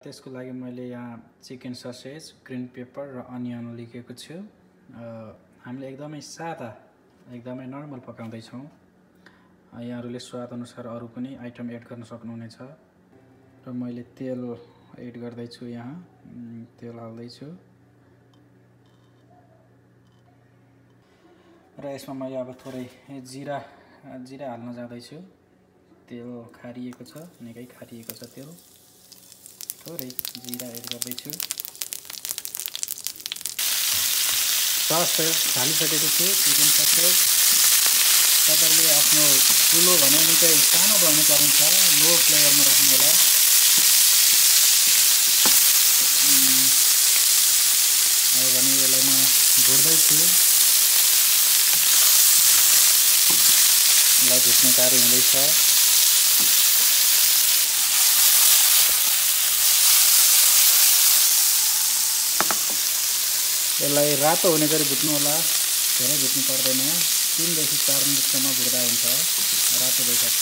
त्यसको लागि मैले यहाँ चिकन ससेज, ग्रीन पेपर र अनियन लिखेको छु। हामीले एकदमै सादा, एकदमै नर्मल पकाउँदै छौं। यहाँहरुले स्वाद अनुसार अरु पनि आइटम एड गर्न सक्नुहुनेछ। र मैले तेल एड गर्दै छु यहाँ। तेल हाल्दै छु। र यसमा मैले अब थोरै जीरा हाल्न जाँदै छु। तेल खारिएको छ, निकै खारिएको छ तेल। थोरै जीरा एड गर्दै छु। सस हालिसकेको छु चिकन ससेज। तपाईले आफ्नो ठुलो भने निकै सानो गर्नुपर्ने छ, लो फ्लेभरमा राख्नु होला। अब भने यसलाई म भुट्दै छु। यसलाई भुट्ने कार्य हुँदैछ। यसलाई रातो हुने गरी भुट्नु होला, धेरै भुट्नु पर्दैन। 3 देखि 4 मिनेटसम्म भुट्दा हुन्छ, रातो भइसक्छ।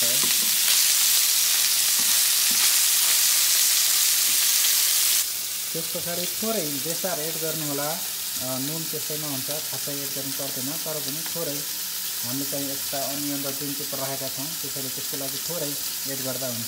त्यसपछाडि थोरै बेसार एड गर्नु होला। नुन त्यसैमा हुन्छ, खासै एड गर्नु पर्दैन, तर पनि थोरै। हामीले चाहिँ एक्स्ट्रा अनियन र ग्रीन पेपर राखेका छौं, त्यसैले त्यसको लागि थोरै एड गर्दा हुन्छ।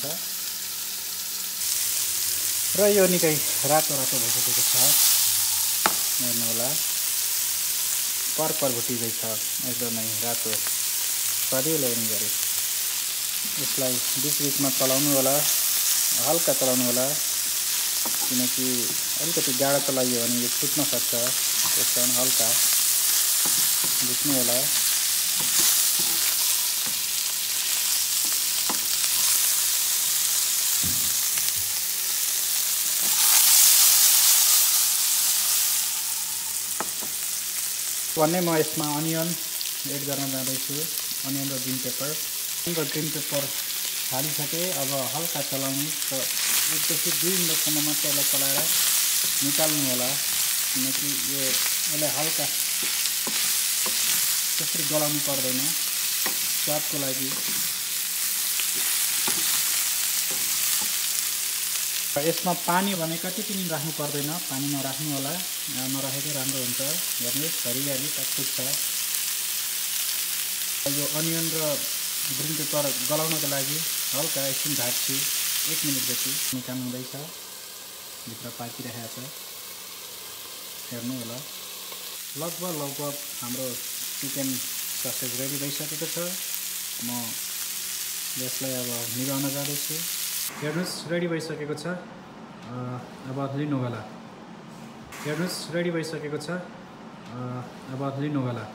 र यो निकै रातो भइसकेको छ। हेर्नु होला, पर्पल भुटिँदैछ, एकदमै रातो स्वादिलो हुने गरी। यसलाई बीचमा चलाउनु होला, हल्का चलाउनु होला, किनकि अलिकति गाढा चलाइयो भने यो फुट्न सक्छ। त्यसकारण हल्का भुट्नु होला। भन्ने म यसमा अनियन एड गर्न जाँदैछु। अनियन र ग्रीन पेपर। अनियन र ग्रीन पेपर हालिसके। अब हल्का चलाउनु र 1 देखि 2 मिनेटसम्म मात्र यसलाई चलाएर निकाल्नु होला, किनकि यसलाई हल्का त्यसरी गलाउनु पर्दैन स्वादको लागि। यसमा पानी भने कति पनि राख्नु पर्दैन, पानी नराख्नु होला, नराखेकै राम्रो हुन्छ। हेर्नुस्, हरियाली टकटक छ। यो अनियन र ग्रीन पेपर गलाउनको लागि हल्का एकछिन ढाक्छु, 1 मिनेट जति। निकाल्नु हुँदैछ, भित्र पाकिरहेको छ। हेर्नु होला, लगभग हाम्रो चिकन ससेज रेडी भइसकेको छ। म यसलाई अब निकाल्न जाँदैछु। हेर्नुस्, रेडी भइसकेको छ। अब लिनु होला। हेर्नुस्, रेडी भइसकेको छ। अब लिनु होला।